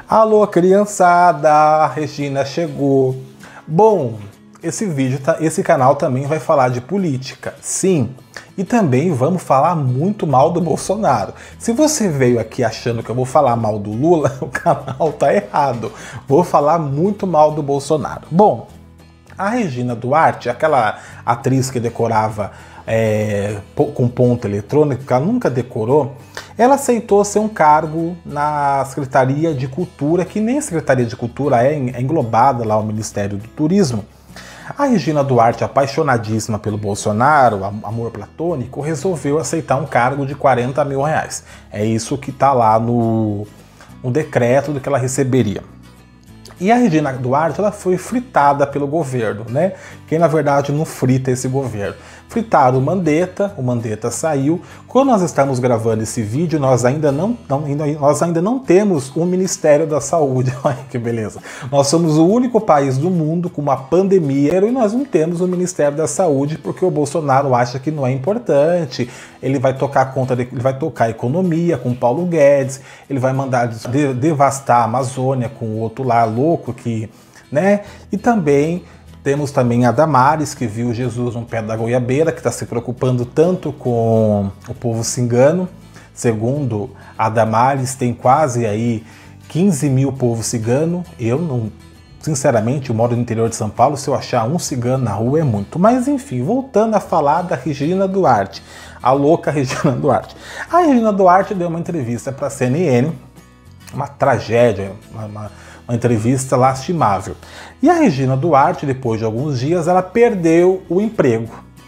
Alô, criançada, a Regina chegou. Bom, esse canal também vai falar de política, sim. E também vamos falar muito mal do Bolsonaro. Se você veio aqui achando que eu vou falar mal do Lula, o canal tá errado. Vou falar muito mal do Bolsonaro. Bom, a Regina Duarte, aquela atriz que decorava com ponto eletrônico, que ela nunca decorou, ela aceitou ser um cargo na Secretaria de Cultura, que nem a Secretaria de Cultura é englobada lá ao Ministério do Turismo. A Regina Duarte, apaixonadíssima pelo Bolsonaro, amor platônico, resolveu aceitar um cargo de 40 mil reais. É isso que está lá no decreto do que ela receberia. E a Regina Duarte, ela foi fritada pelo governo, né? Quem na verdade não frita esse governo. Fritaram o Mandetta saiu. Quando nós estamos gravando esse vídeo, nós ainda não temos o Ministério da Saúde. Olha que beleza. Nós somos o único país do mundo com uma pandemia e nós não temos o Ministério da Saúde porque o Bolsonaro acha que não é importante. Ele vai tocar a economia com o Paulo Guedes, ele vai mandar devastar a Amazônia com o outro lá louco que, né? E também temos também a Damares, que viu Jesus no pé da goiabeira, que está se preocupando tanto com o povo cigano. Segundo a Damares, tem quase aí 15 mil povo cigano. Eu não, sinceramente, eu moro no interior de São Paulo, se eu achar um cigano na rua é muito. Mas enfim, voltando a falar da Regina Duarte, a louca Regina Duarte. A Regina Duarte deu uma entrevista para a CNN, uma tragédia, uma entrevista lastimável. E a Regina Duarte, depois de alguns dias, ela perdeu o emprego.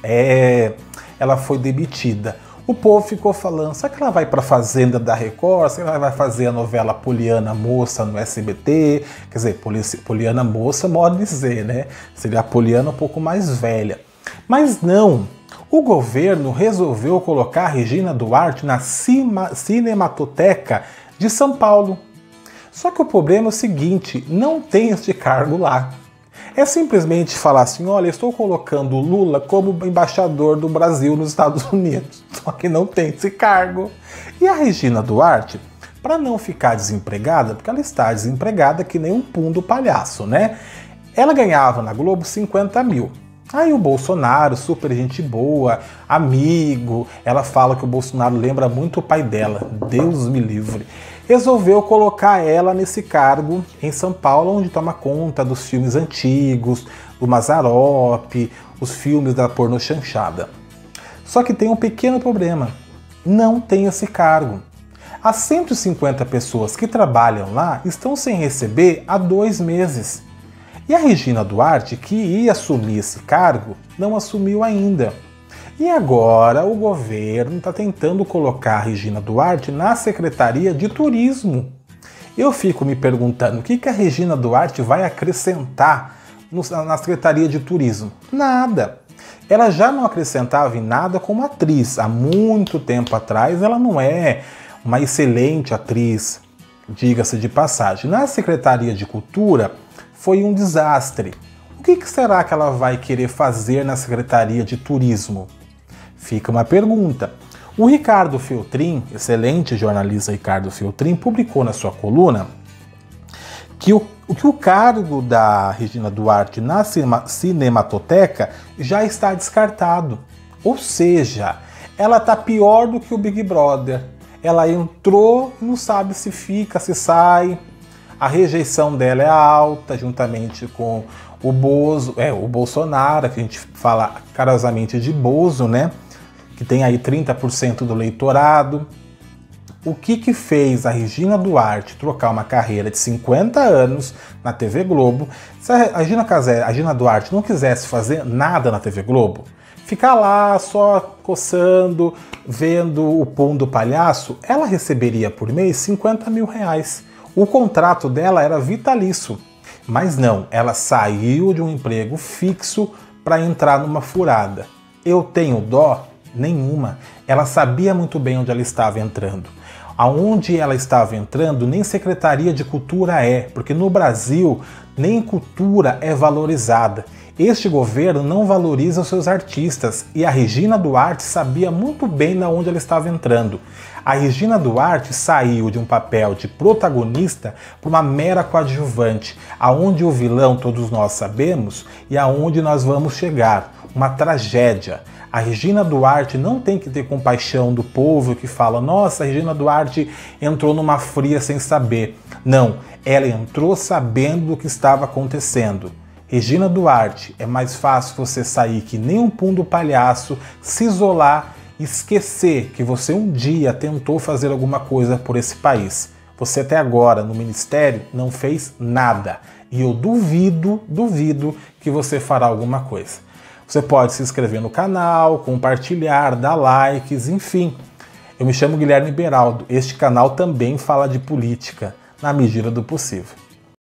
Ela foi demitida. O povo ficou falando, será que ela vai para a Fazenda da Record? Será que ela vai fazer a novela Poliana Moça no SBT? Quer dizer, Poliana Moça, modo de dizer, né? Seria a Poliana um pouco mais velha. Mas não. O governo resolveu colocar a Regina Duarte na Cinemateca de São Paulo. Só que o problema é o seguinte, não tem este cargo lá. É simplesmente falar assim, olha, estou colocando o Lula como embaixador do Brasil nos Estados Unidos. Só que não tem esse cargo. E a Regina Duarte, para não ficar desempregada, porque ela está desempregada que nem um pum do palhaço, né? Ela ganhava na Globo 50 mil. Aí o Bolsonaro, super gente boa, amigo, ela fala que o Bolsonaro lembra muito o pai dela, Deus me livre. Resolveu colocar ela nesse cargo em São Paulo, onde toma conta dos filmes antigos, do Mazzaropi, os filmes da porno chanchada. Só que tem um pequeno problema, não tem esse cargo. As 150 pessoas que trabalham lá estão sem receber há 2 meses. E a Regina Duarte, que ia assumir esse cargo, não assumiu ainda. E agora o governo está tentando colocar a Regina Duarte na Secretaria de Turismo. Eu fico me perguntando o que a Regina Duarte vai acrescentar na Secretaria de Turismo. Nada. Ela já não acrescentava em nada como atriz. Há muito tempo atrás ela não é uma excelente atriz, diga-se de passagem. Na Secretaria de Cultura foi um desastre. O que será que ela vai querer fazer na Secretaria de Turismo? Fica uma pergunta. O Ricardo Feltrin, excelente jornalista Ricardo Feltrin, publicou na sua coluna que o cargo da Regina Duarte na Cinemateca já está descartado. Ou seja, ela está pior do que o Big Brother. Ela entrou e não sabe se fica, se sai. A rejeição dela é alta, juntamente com o Bolsonaro, que a gente fala carinhosamente de Bozo, né? Que tem aí 30% do eleitorado. O que fez a Regina Duarte trocar uma carreira de 50 anos na TV Globo? Se a Regina Duarte não quisesse fazer nada na TV Globo, ficar lá só coçando, vendo o pum do palhaço, ela receberia por mês 50 mil reais. O contrato dela era vitalício, mas não, ela saiu de um emprego fixo para entrar numa furada. Eu tenho dó? Nenhuma. Ela sabia muito bem onde ela estava entrando. Aonde ela estava entrando, nem Secretaria de Cultura é, porque no Brasil nem cultura é valorizada. Este governo não valoriza os seus artistas e a Regina Duarte sabia muito bem na onde ela estava entrando. A Regina Duarte saiu de um papel de protagonista para uma mera coadjuvante, aonde o vilão todos nós sabemos e aonde nós vamos chegar, uma tragédia. A Regina Duarte não tem que ter compaixão do povo que fala: nossa, a Regina Duarte entrou numa fria sem saber. Não, ela entrou sabendo do que estava acontecendo. Regina Duarte, é mais fácil você sair que nem um pum do palhaço, se isolar, esquecer que você um dia tentou fazer alguma coisa por esse país. Você até agora no ministério não fez nada e eu duvido que você fará alguma coisa. Você pode se inscrever no canal, compartilhar, dar likes, enfim. Eu me chamo Guilherme Beraldo. Este canal também fala de política, na medida do possível.